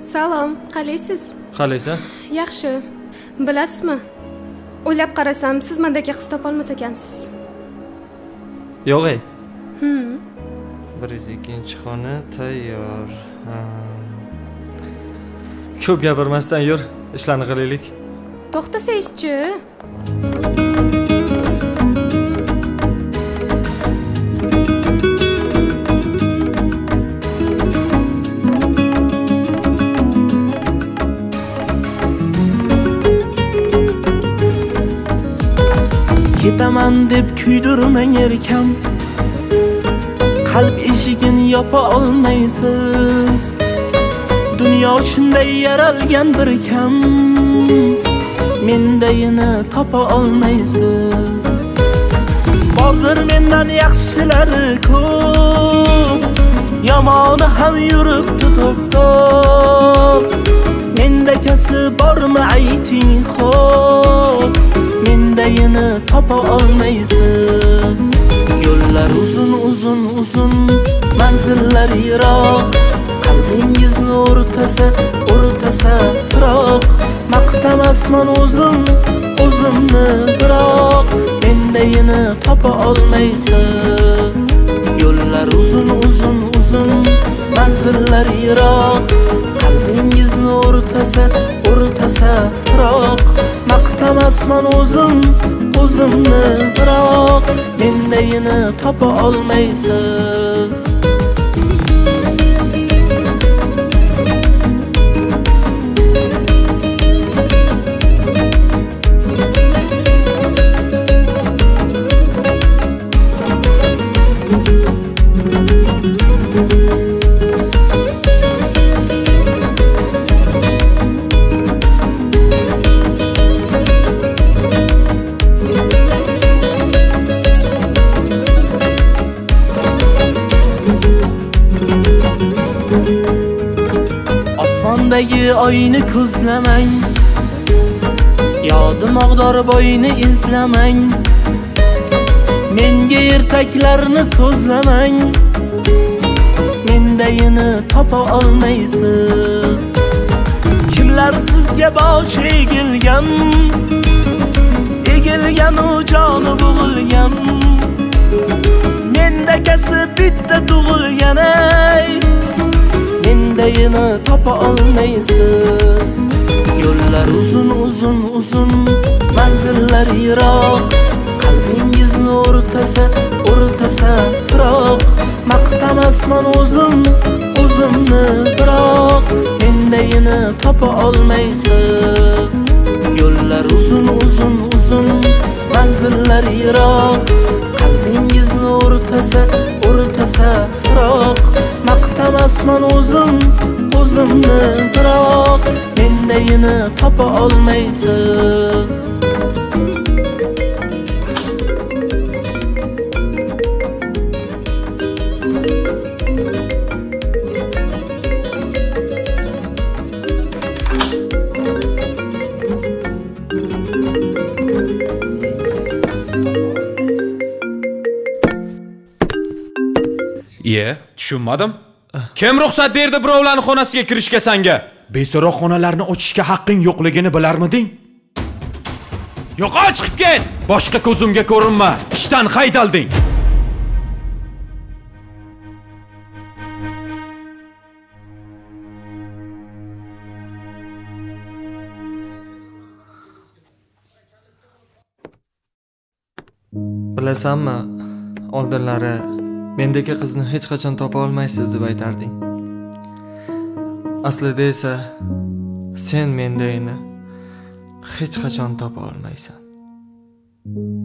Salom, qalaysiz? Qalaysan? Yaxshi. Bilasizmi? O'ylab qarasam, siz mendagi qiz topolmas ekansiz. Yo'q-ey. 102 xona tayyor. Ko'p gapirmasdan yur, ishlarni qilaylik. To'xtasangizchi. Ketaman deb kuydirmang erkam, qalb eshigini yopa olmaysiz. Dunyo shunday yaralgan bir kam, mendayini topa olmaysiz. Bordir mendan yaxshilari ko'p, yomoni ham yuribdi to'p-to'p. Mendakasi bormi ayting xo'p, mendayini topa olmaysiz. Yo'llar uzun uzun uzun, manzillar yiroq, qalbingizni o'rtasa firoq. Maqtamasman o'zimni biroq, mendayini topa olmaysiz. Yo'llar uzun uzun uzun, manzillar yiroq, qalbingizni o'rtasa firoq. Maqtamasman o'zimni biroq, mendayini topa olmaysiz. Osmondagi oyni ko'zlamang, yodi Mog'dor bo'yini izlamang. Menga ertaklarni so'zlamang, mendayini topa olmaysiz. Kimlar sizga bosh egilgan u joni bo'g'ilgan. Mendakasi bitta tug'ilgan ey, mendayini topa olmaysiz. Yo'llar uzun uzun uzun, manzillar yiroq, qalbingizni o'rtasa firoq. Maqtamasman o'zimni biroq, mendayini topa olmaysiz. Yo'llar uzun uzun uzun, manzillar yiroq, qalbingizni o'rtasa firoq. Maqtamasman o'zimni biroq, mendayini topa olmaysiz. Tushunmadim. Kim ruxsat berdi birovlarning xonasiga kirishga senga? Beso'roq xonalarni ochishga haqqing yo'qligini bilarmiding? Yo'q, chiqib ket. Boshqa ko'zimga ko'rinma. Ishdan haydalding. Bilasanmi, oldinlari mendagi qizni hech qachon topa olmaysiz deb aytarding. Aslida esa sen mendayini hech qachon topa olmaysan.